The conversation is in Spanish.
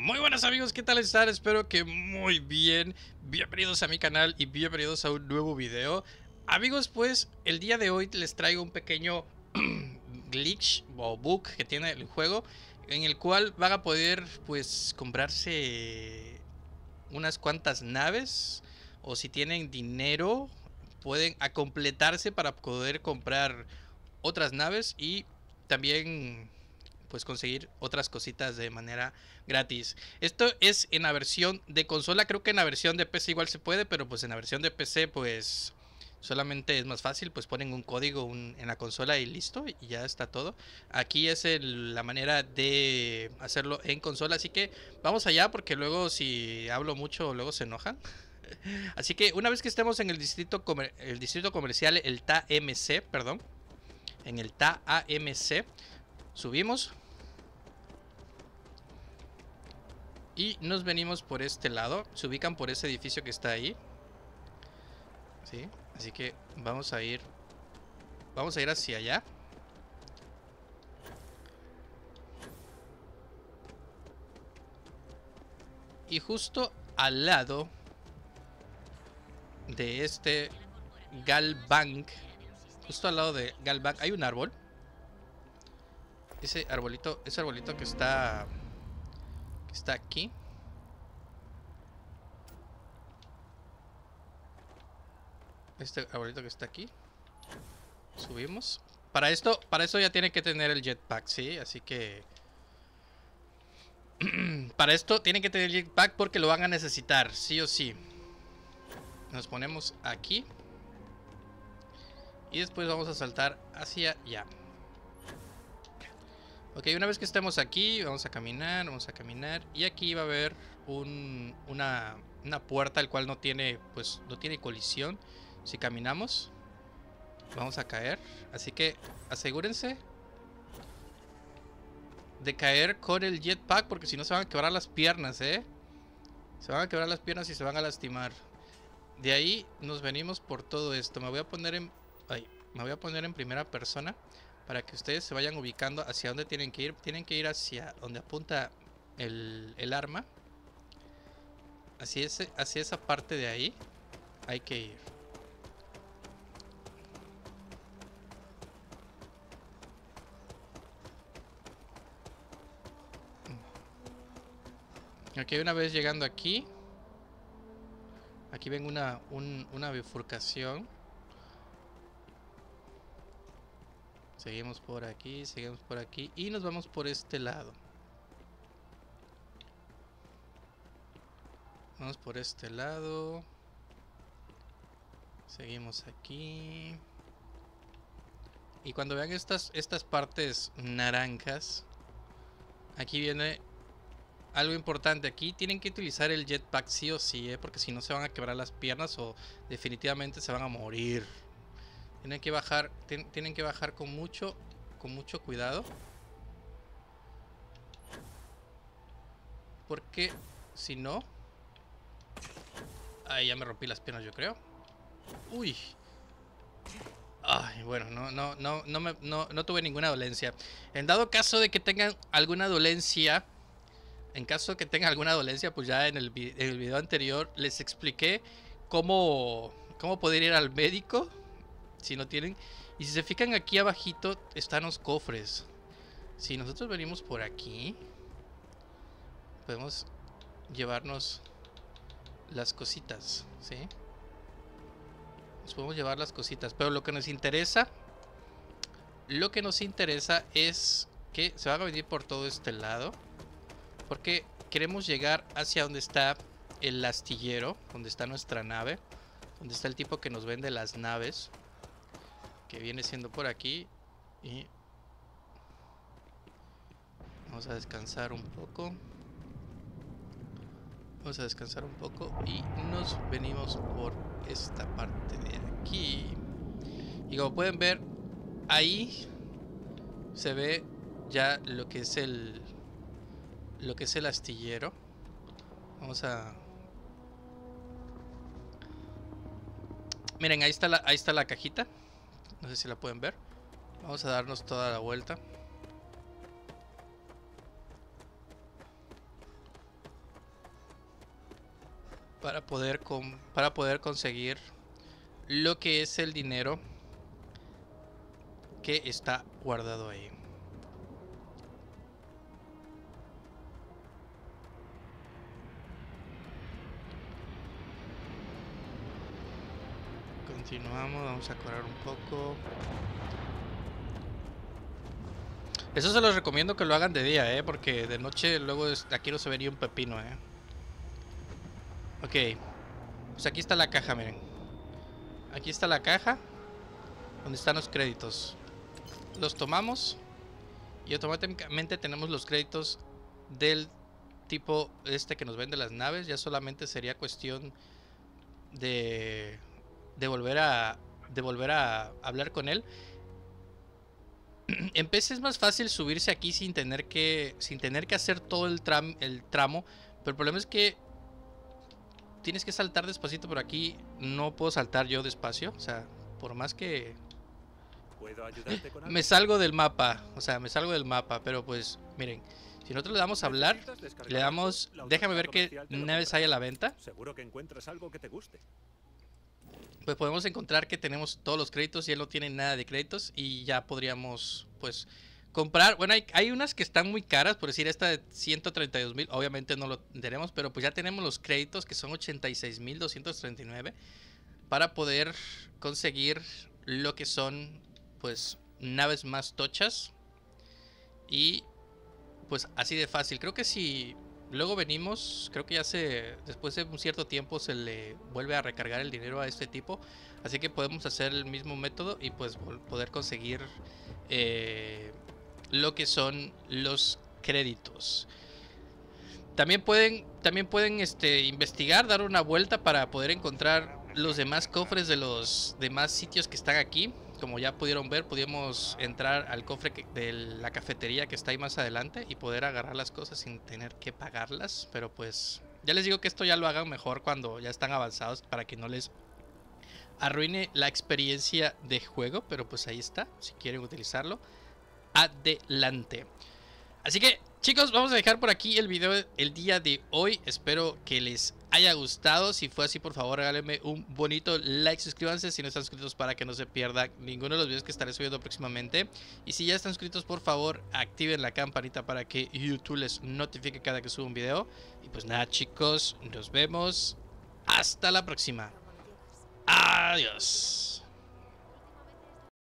Muy buenas amigos, ¿qué tal están? Espero que muy bien. Bienvenidos a mi canal y bienvenidos a un nuevo video. Amigos, pues el día de hoy les traigo un pequeño glitch o bug que tiene el juego, en el cual van a poder pues comprarse unas cuantas naves, o si tienen dinero pueden completarse para poder comprar otras naves y también pues conseguir otras cositas de manera gratis. Esto es en la versión de consola. Creo que en la versión de PC igual se puede, pero pues en la versión de PC pues solamente es más fácil, pues ponen un código en la consola y listo, y ya está todo. Aquí es la manera de hacerlo en consola, así que vamos allá porque luego si hablo mucho luego se enojan. Así que una vez que estemos en el distrito comercial, el TAMC, perdón, en el TAMC, subimos y nos venimos por este lado. Se ubican por ese edificio que está ahí, ¿sí? Así que vamos a ir hacia allá. Y justo al lado de este Galbank, justo al lado de Galbank hay un árbol. Ese arbolito que está aquí. Este arbolito que está aquí. Subimos. Para eso ya tiene que tener el jetpack, ¿sí? Así que para esto tienen que tener el jetpack porque lo van a necesitar, sí o sí. Nos ponemos aquí y después vamos a saltar hacia allá. Ok, una vez que estemos aquí, vamos a caminar, y aquí va a haber una puerta, el cual no tiene colisión. Si caminamos, vamos a caer, así que asegúrense de caer con el jetpack, porque si no se van a quebrar las piernas, se van a quebrar las piernas y se van a lastimar. De ahí nos venimos por todo esto. Me voy a poner en primera persona para que ustedes se vayan ubicando hacia dónde tienen que ir. Tienen que ir hacia donde apunta el arma. Hacia esa parte de ahí hay que ir. Ok, una vez llegando aquí ven una bifurcación. Seguimos por aquí y nos vamos por este lado. Vamos por este lado. Seguimos aquí. Y cuando vean estas partes naranjas, aquí viene algo importante. Aquí tienen que utilizar el jetpack sí o sí, porque si no se van a quebrar las piernas o definitivamente se van a morir. Tienen que bajar con mucho cuidado, porque si no... Ay, ya me rompí las piernas, yo creo. Uy. Ay, bueno, no tuve ninguna dolencia. En dado caso de que tengan alguna dolencia, pues ya en el video anterior les expliqué cómo poder ir al médico si no tienen. Y si se fijan, aquí abajito están los cofres. Si nosotros venimos por aquí, podemos llevarnos las cositas, ¿sí? Nos podemos llevar las cositas, pero lo que nos interesa es que se van a venir por todo este lado, porque queremos llegar hacia donde está el astillero, donde está nuestra nave, donde está el tipo que nos vende las naves, que viene siendo por aquí. Y vamos a descansar un poco. Y nos venimos por esta parte de aquí. Y como pueden ver, ahí se ve ya lo que es el astillero. Miren, ahí está la cajita. No sé si la pueden ver. Vamos a darnos toda la vuelta. para poder conseguir lo que es el dinero que está guardado ahí. Continuamos, vamos a correr un poco. Eso se los recomiendo que lo hagan de día, porque de noche luego aquí no se vería un pepino, Ok, pues aquí está la caja, miren. Aquí está la caja donde están los créditos. Los tomamos y automáticamente tenemos los créditos del tipo que nos vende las naves. Ya solamente sería cuestión de volver a hablar con él. En PC es más fácil subirse aquí sin tener que hacer todo el tramo, pero el problema es que tienes que saltar despacito. Por aquí no puedo saltar yo despacio, o sea, por más que ¿Puedo ayudarte con algo? me salgo del mapa, pero pues miren, si nosotros le damos a hablar, le damos, déjame ver qué naves hay a la venta. Seguro que encuentras algo que te guste. Pues podemos encontrar que tenemos todos los créditos y él no tiene nada de créditos y ya podríamos pues comprar. Bueno, hay unas que están muy caras, por decir esta de 132,000, obviamente no lo tenemos, pero pues ya tenemos los créditos que son 86,239 para poder conseguir lo que son pues naves más tochas y pues así de fácil. Creo que si luego venimos, creo que después de un cierto tiempo se le vuelve a recargar el dinero a este tipo. Así que podemos hacer el mismo método y pues poder conseguir lo que son los créditos. También pueden investigar, dar una vuelta para poder encontrar los demás cofres de los demás sitios que están aquí. Como ya pudieron ver, pudimos entrar al cofre de la cafetería que está ahí más adelante y poder agarrar las cosas sin tener que pagarlas. Pero pues ya les digo que esto ya lo hagan mejor cuando ya están avanzados para que no les arruine la experiencia de juego. Pero pues ahí está, si quieren utilizarlo, adelante. Así que chicos, vamos a dejar por aquí el video el día de hoy. Espero que les haya gustado. Si fue así, por favor regálenme un bonito like, suscríbanse si no están suscritos para que no se pierdan ninguno de los videos que estaré subiendo próximamente. Y si ya están suscritos, por favor activen la campanita para que YouTube les notifique cada que suba un video. Y pues nada chicos, nos vemos hasta la próxima. Adiós.